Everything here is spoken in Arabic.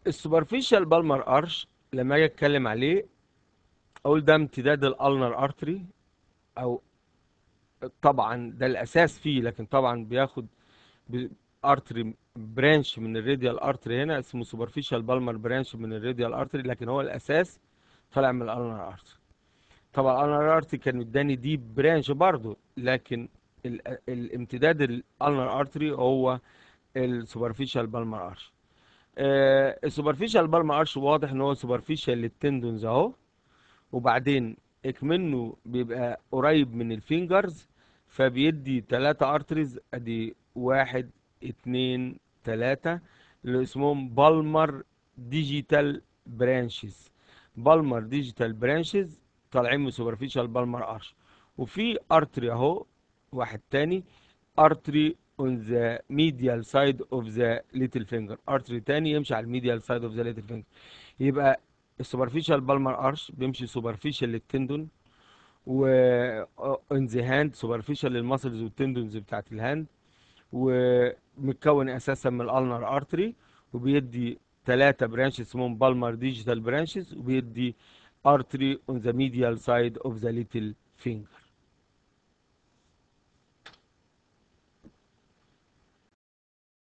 السوبرفيشال بالمر ارش لما اجي اتكلم عليه اقول ده امتداد الالنر ارتري، او طبعا ده الاساس فيه، لكن طبعا بياخد ارتري برانش من الراديال ارتري، هنا اسمه سوبرفيشال بالمر برانش من الراديال ارتري، لكن هو الاساس طالع من الالنر ارتري. طبعا الالنر ارتري كان اداني دي برانش برضو، لكن الامتداد الالنر ارتري هو السوبرفيشال بالمر ارش. السوبرفيشال بالمر ارش واضح ان هو سوبرفيشال للتندونز اهو، وبعدين اكمنه بيبقى قريب من الفينجرز، فبيدي 3 ارتريز، ادي 1 2 3 اللي اسمهم بالمر ديجيتال برانشز. بالمر ديجيتال برانشز طالعين من سوبرفيشال بالمر ارش. وفي ارتري اهو واحد تاني، ارتري on the medial side of the little finger، ارتري تاني يمشي على الميديال سايد اوف ذا little finger. يبقى السوبرفيشال بالمر ارش بيمشي سوبرفيشال للتندون، و ان ذا هاند سوبرفيشال للماسلز والتندونز بتاعت الهاند، ومتكون اساسا من الالنر ارتري، وبيدي 3 برانش اسمهم بالمر ديجيتال برانشز، وبيدي ارتري اون ذا ميديال سايد اوف ذا ليتل فينجر.